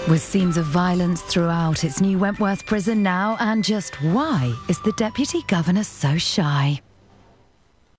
With scenes of violence throughout its new Wentworth prison now, and just why is the Deputy Governor so shy?